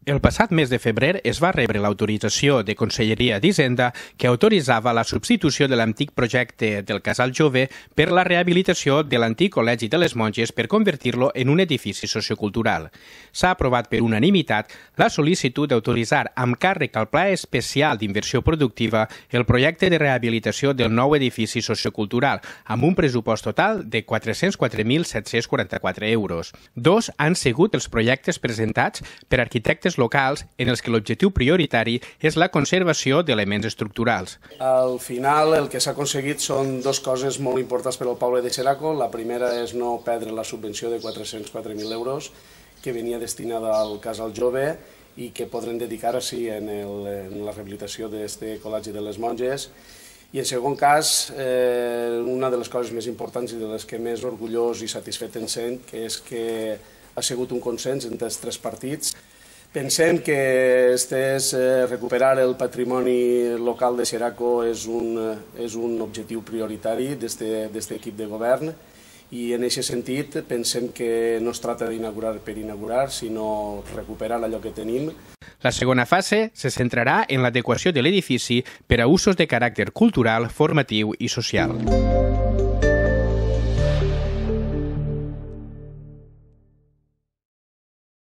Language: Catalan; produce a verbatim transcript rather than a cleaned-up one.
El passat mes de febrer es va rebre l'autorització de Conselleria d'Hisenda que autoritzava la substitució de l'antic projecte del Casal Jove per la rehabilitació de l'antic Col·legi de les Monges per convertir-lo en un edifici sociocultural. S'ha aprovat per unanimitat la sol·licitud d'autoritzar amb càrrec al Pla Especial d'Inversió Productiva el projecte de rehabilitació del nou edifici sociocultural amb un pressupost total de quatre-cents quatre mil set-cents quaranta-quatre euros. Dos han sigut els projectes presentats per arquitectes locals en els que l'objectiu prioritari és la conservació d'elements estructurals. Al final el que s'ha aconseguit són dues coses molt importants per al poble de Xeraco. La primera és no perdre la subvenció de quatre-cents quatre mil euros que venia destinada al Casal Jove i que podrem dedicar així en, el, en la rehabilitació d'aquest Col·legi de les Monges. I en segon cas, eh, una de les coses més importants i de les que més orgullós i satisfet em sent, que és que ha sigut un consens entre els tres partits. Pensem que estés, eh, recuperar el patrimoni local de Xeraco és un, és un objectiu prioritari d'aquest equip de govern i en aquest sentit pensem que no es tracta d'inaugurar per inaugurar, sinó recuperar allò que tenim. La segona fase se centrarà en l'adequació de l'edifici per a usos de caràcter cultural, formatiu i social.